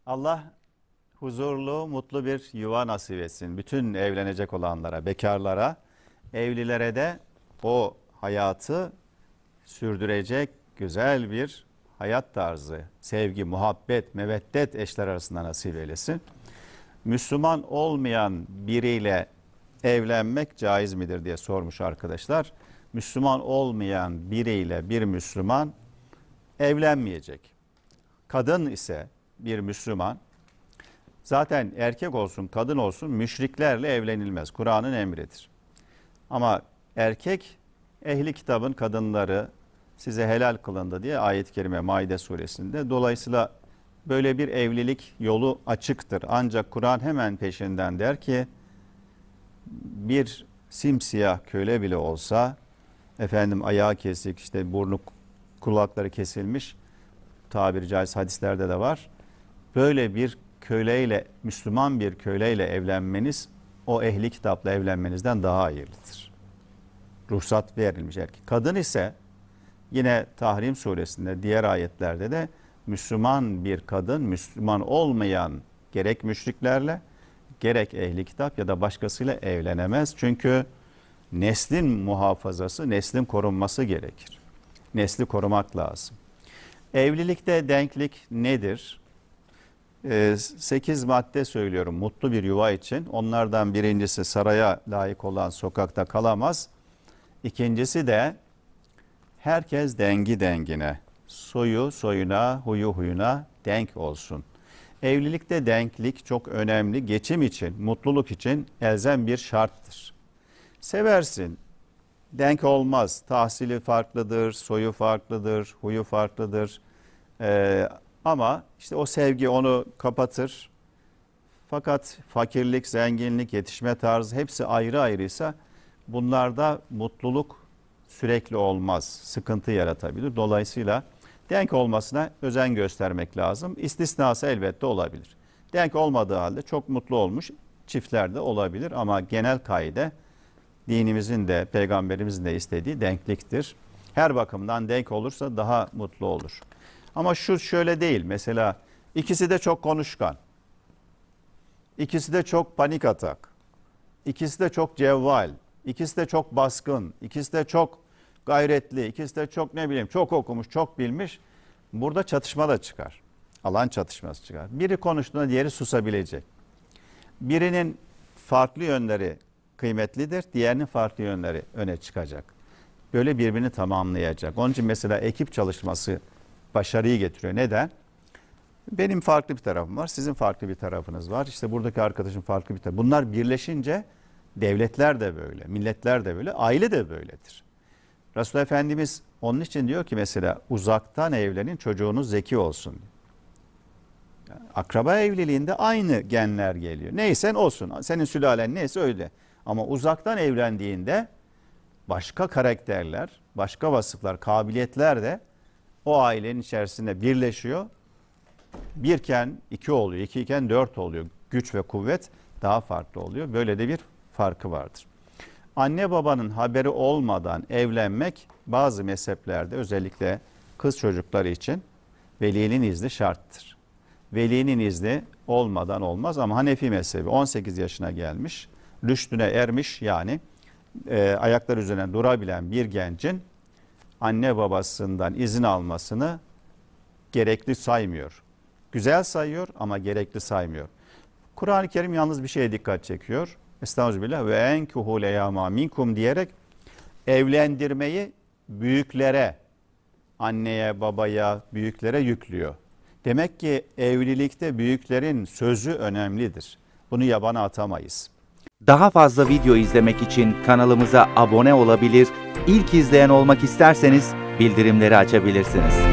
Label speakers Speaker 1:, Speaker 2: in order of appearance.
Speaker 1: Allah huzurlu, mutlu bir yuva nasip etsin. Bütün evlenecek olanlara, bekarlara, evlilere de o hayatı sürdürecek güzel bir hayat tarzı, sevgi, muhabbet, meveddet eşler arasında nasip eylesin. Müslüman olmayan biriyle evlenmek caiz midir diye sormuş arkadaşlar. Müslüman olmayan biriyle bir Müslüman evlenmeyecek. Kadın ise bir Müslüman, zaten erkek olsun kadın olsun müşriklerle evlenilmez. Kur'an'ın emridir. Ama erkek ehli kitabın kadınları size helal kılındı diye ayet-i kerime Maide suresinde. Dolayısıyla böyle bir evlilik yolu açıktır. Ancak Kur'an hemen peşinden der ki bir simsiyah köle bile olsa ayağı kesik, işte burnu kulakları kesilmiş, tabiri caizse hadislerde de var. Böyle bir köleyle, Müslüman bir köleyle evlenmeniz o ehli kitapla evlenmenizden daha hayırlıdır. Ruhsat verilmiş erkek. Kadın ise yine Tahrim suresinde diğer ayetlerde de Müslüman bir kadın, Müslüman olmayan gerek müşriklerle gerek ehli kitap ya da başkasıyla evlenemez. Çünkü neslin muhafazası, neslin korunması gerekir. Nesli korumak lazım. Evlilikte denklik nedir? 8 madde söylüyorum mutlu bir yuva için. Onlardan birincisi saraya layık olan sokakta kalamaz. İkincisi de herkes dengi dengine, soyu soyuna, huyu huyuna denk olsun. Evlilikte denklik çok önemli. Geçim için, mutluluk için elzem bir şarttır. Seversin, denk olmaz. Tahsili farklıdır, soyu farklıdır, huyu farklıdır. Ama işte o sevgi onu kapatır. Fakat fakirlik, zenginlik, yetişme tarzı hepsi ayrı ayrıysa bunlarda mutluluk sürekli olmaz. Sıkıntı yaratabilir. Dolayısıyla denk olmasına özen göstermek lazım. İstisnası elbette olabilir. Denk olmadığı halde çok mutlu olmuş çiftler de olabilir ama genel kaide dinimizin de peygamberimizin de istediği denkliktir. Her bakımdan denk olursa daha mutlu olur. Ama şu şöyle değil. Mesela ikisi de çok konuşkan. İkisi de çok panik atak. İkisi de çok cevval. İkisi de çok baskın. İkisi de çok gayretli. İkisi de çok çok okumuş, çok bilmiş. Burada çatışma da çıkar. Alan çatışması çıkar. Biri konuştuğunda diğeri susabilecek. Birinin farklı yönleri kıymetlidir. Diğerinin farklı yönleri öne çıkacak. Böyle birbirini tamamlayacak. Onun için mesela ekip çalışması başarıyı getiriyor. Neden? Benim farklı bir tarafım var. Sizin farklı bir tarafınız var. İşte buradaki arkadaşın farklı bir tarafı. Bunlar birleşince devletler de böyle, milletler de böyle, aile de böyledir. Resulullah Efendimiz onun için diyor ki mesela uzaktan evlenin çocuğunuz zeki olsun. Yani akraba evliliğinde aynı genler geliyor. Neysen olsun. Senin sülalen neyse öyle. Ama uzaktan evlendiğinde başka karakterler, başka vasıflar, kabiliyetler de o ailenin içerisinde birleşiyor. Birken iki oluyor, ikiyken dört oluyor. Güç ve kuvvet daha farklı oluyor. Böyle de bir farkı vardır. Anne babanın haberi olmadan evlenmek bazı mezheplerde özellikle kız çocukları için velinin izni şarttır. Velinin izni olmadan olmaz ama Hanefi mezhebi 18 yaşına gelmiş, rüştüne ermiş yani ayaklar üzerine durabilen bir gencin anne babasından izin almasını gerekli saymıyor. Güzel sayıyor ama gerekli saymıyor. Kur'an-ı Kerim yalnız bir şeye dikkat çekiyor. Estağfirullah ve enkuhu leyama minkum diyerek evlendirmeyi büyüklere, anneye, babaya, büyüklere yüklüyor. Demek ki evlilikte büyüklerin sözü önemlidir. Bunu yabana atamayız.
Speaker 2: Daha fazla video izlemek için kanalımıza abone olabilir, ilk izleyen olmak isterseniz bildirimleri açabilirsiniz.